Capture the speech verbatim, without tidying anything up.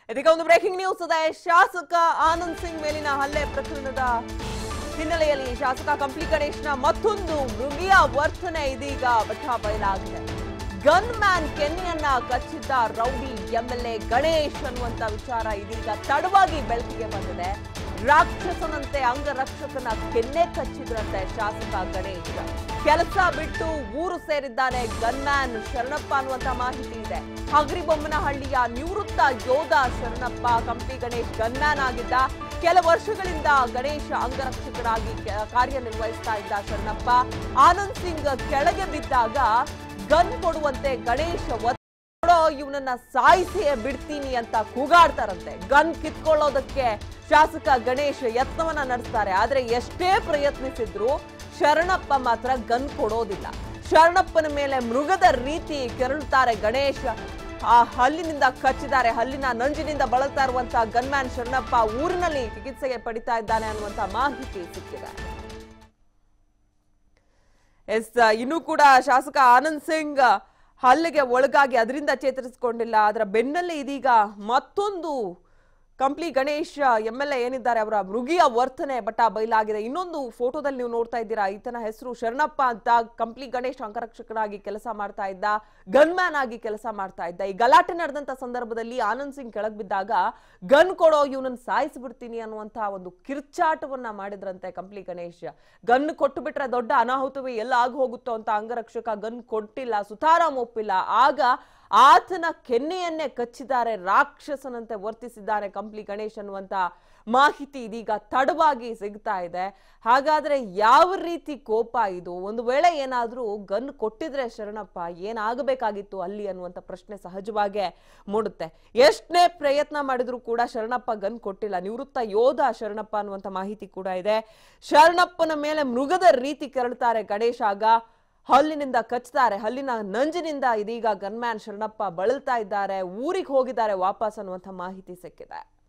ಇದೀಗ ಒಂದು breaking news ಇದೆ. ಶಾಸಕ ಆನಂದ್ ಸಿಂಗ್ ಮೇಲಿನ ಹಲ್ಲೆ ಪ್ರಕರಣದ ಹಿನ್ನೆಲೆಯಲ್ಲಿ ಶಾಸಕ ಕಂಪ್ಲಿ ಗಣೇಶ್ನ ಮತ್ತೊಂದು ಮೃಗೀಯ ವರ್ತನೆ ಇದೀಗ ಬಟಾ ಬಯಲಾಗಿದೆ. ಗನ್ ಮ್ಯಾನ್ ಕೆನ್ನಿಯನ್ನ ಕಚ್ಚಿದ್ದ ರೌಡಿ ಎಂಎಲ್ಎ ಗಣೇಶ್ ಅನ್ನುವಂತ ವಿಚಾರ ಇದೀಗ ತಡವಾಗಿ ಬೆಳಕಿಗೆ ಬಂದಿದೆ. ರಾಕ್ಷಸನಂತೆ ಅಂಗರಕ್ಷಕನ ಕೆನ್ನೆ ಕಚ್ಚಿದ್ರಂತೆ ಶಾಸಕ ಗಣೇಶ್. ಕೆಲಸ ಬಿಟ್ಟು ಊರು ಸೇರಿದ್ದಾನೆ ಗನ್ ಮ್ಯಾನ್ ಶರಣಪ್ಪ ಅನ್ನುವಂತ ಮಾಹಿತಿ ಇದೆ. ಹಗರಿಬೊಮ್ಮನಹಳ್ಳಿಯ ನಿವೃತ್ತ ಯೋಧ ಶರಣಪ್ಪ ಕಂಪ್ಲಿ ಗಣೇಶ್ ಗನ್ ಮ್ಯಾನ್ ಆಗಿದ್ದ. ಕೆಲ ವರ್ಷಗಳಿಂದ ಗಣೇಶ್ ಅಂಗರಕ್ಷಕರಾಗಿ ಕಾರ್ಯನಿರ್ವಹಿಸ್ತಾ ಇದ್ದ ಶರಣಪ್ಪ ಆನಂದ್ ಸಿಂಗ್ ಕೆಳಗೆ ಬಿದ್ದಾಗ ಗನ್ ಕೊಡುವಂತೆ ಗಣೇಶ್ ಇವನನ್ನ ಸಾಯಿಸಿ ಬಿಡ್ತೀನಿ ಅಂತ ಕೂಗಾಡ್ತಾರಂತೆ. ಗನ್ ಕಿತ್ಕೊಳ್ಳೋದಕ್ಕೆ ಶಾಸಕ ಗಣೇಶ್ ಯತ್ನವನ್ನ ನಡೆಸ್ತಾರೆ. ಆದ್ರೆ ಎಷ್ಟೇ ಪ್ರಯತ್ನಿಸಿದ್ರು ಶರಣಪ್ಪ ಮಾತ್ರ ಗನ್ ಕೊಡೋದಿಲ್ಲ. ಶರಣಪ್ಪನ ಮೇಲೆ ಮೃಗದ ರೀತಿ ಕೆರಳುತ್ತಾರೆ ಗಣೇಶ್. ಆ ಹಲ್ಲಿನಿಂದ ಕಚ್ಚಿದ್ದಾರೆ. ಹಲ್ಲಿನ ನಂಜಿನಿಂದ ಬಳಲ್ತಾ ಇರುವಂತಹ ಗನ್ಮ್ಯಾನ್ ಶರಣಪ್ಪ ಊರಿನಲ್ಲಿ ಚಿಕಿತ್ಸೆಗೆ ಪಡಿತಾ ಇದ್ದಾನೆ ಅನ್ನುವಂತ ಮಾಹಿತಿ ಸಿಕ್ಕಿದೆ. ಎಸ್ ಇನ್ನೂ ಕೂಡ ಶಾಸಕ ಆನಂದ್ ಸಿಂಗ್ ಹಲ್ಲೆಗೆ ಒಳಗಾಗಿ ಅದರಿಂದ ಚೇತರಿಸಿಕೊಂಡಿಲ್ಲ. ಅದರ ಬೆನ್ನಲ್ಲೇ ಇದೀಗ ಮತ್ತೊಂದು ಕಂಪ್ಲಿ ಗಣೇಶ್ ಎಂಎಲ್ಎ ಏನಿದ್ದಾರೆ ಅವರ ಮೃಗೀಯ ವರ್ತನೆ ಬಟಾ ಬಯಲಾಗಿದೆ. ಇನ್ನೊಂದು ಫೋಟೋದಲ್ಲಿ ನೀವು ನೋಡ್ತಾ ಇದ್ದೀರಾ, ಈತನ ಹೆಸರು ಶರಣಪ್ಪ ಅಂತ. ಕಂಪ್ಲಿ ಗಣೇಶ್ ಅಂಗರಕ್ಷಕರಾಗಿ ಕೆಲಸ ಮಾಡ್ತಾ ಇದ್ದ, ಗನ್ ಮ್ಯಾನ್ ಆಗಿ ಕೆಲಸ ಮಾಡ್ತಾ ಇದ್ದ. ಈ ಗಲಾಟೆ ನಡೆದಂತ ಸಂದರ್ಭದಲ್ಲಿ ಆನಂದ್ ಸಿಂಗ್ ಕೆಳಗ್ ಬಿದ್ದಾಗ ಗನ್ ಕೊಡೋ ಇವನನ್ನ ಸಾಯಿಸ್ಬಿಡ್ತೀನಿ ಅನ್ನುವಂತ ಒಂದು ಕಿರ್ಚಾಟವನ್ನ ಮಾಡಿದ್ರಂತೆ ಕಂಪ್ಲಿ ಗಣೇಶ್. ಗನ್ ಕೊಟ್ಟು ಬಿಟ್ರೆ ದೊಡ್ಡ ಅನಾಹುತವೇ ಎಲ್ಲ ಆಗ ಹೋಗುತ್ತೋ ಅಂತ ಅಂಗರಕ್ಷಕ ಗನ್ ಕೊಟ್ಟಿಲ್ಲ, ಸುತಾರಾಮ್ ಒಪ್ಪಿಲ್ಲ. ಆಗ ಆತನ ಕೆನ್ನೆಯನ್ನೇ ಕಚ್ಚಿದ್ದಾರೆ, ರಾಕ್ಷಸನಂತೆ ವರ್ತಿಸಿದ್ದಾರೆ ಕಂಪ್ಲಿ ಗಣೇಶ್ ಅನ್ನುವಂತ ಮಾಹಿತಿ ಇದೀಗ ತಡವಾಗಿ ಸಿಗ್ತಾ ಇದೆ. ಹಾಗಾದ್ರೆ ಯಾವ ರೀತಿ ಕೋಪ ಇದು? ಒಂದು ವೇಳೆ ಏನಾದ್ರೂ ಗನ್ ಕೊಟ್ಟಿದ್ರೆ ಶರಣಪ್ಪ ಏನಾಗಬೇಕಾಗಿತ್ತು ಅಲ್ಲಿ ಅನ್ನುವಂತ ಪ್ರಶ್ನೆ ಸಹಜವಾಗೇ ಮೂಡುತ್ತೆ. ಎಷ್ಟನೇ ಪ್ರಯತ್ನ ಮಾಡಿದ್ರು ಕೂಡ ಶರಣಪ್ಪ ಗನ್ ಕೊಟ್ಟಿಲ್ಲ. ನಿವೃತ್ತ ಯೋಧ ಶರಣಪ್ಪ ಅನ್ನುವಂತ ಮಾಹಿತಿ ಕೂಡ ಇದೆ. ಶರಣಪ್ಪನ ಮೇಲೆ ಮೃಗದ ರೀತಿ ಕೆರಳ್ತಾರೆ ಗಣೇಶ್. ಆಗ ಹಲ್ಲಿನಿಂದ ಕಚ್ತಾರೆ. ಹಲ್ಲಿನ ನಂಜಿನಿಂದ ಇದೀಗ ಗನ್ಮ್ಯಾನ್ ಶರಣಪ್ಪ ಬಳಲ್ತಾ ಇದ್ದಾರೆ. ಊರಿಗೆ ಹೋಗಿದ್ದಾರೆ ವಾಪಸ್ ಅನ್ನುವಂಥ ಮಾಹಿತಿ ಸಿಕ್ಕಿದೆ.